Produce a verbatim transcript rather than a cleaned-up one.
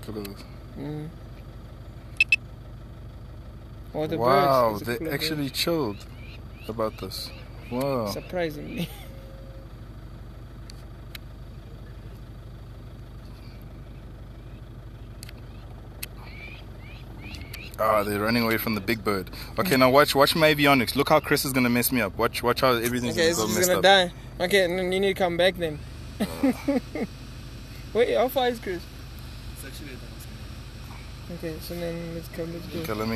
Look at this. Mm. Oh, the Wow, birds. they cool actually bird. chilled about this. Wow. Surprisingly. Ah, they're running away from the big bird. Okay, now watch, watch my avionics. Look how Chris is gonna mess me up. Watch, watch how everything's Okay, gonna go he's messed gonna up. die. Okay, then you need to come back then. Uh. Wait, how far is Chris? It's actually a dance. Okay, so then let's come. Let's go. Okay, let me.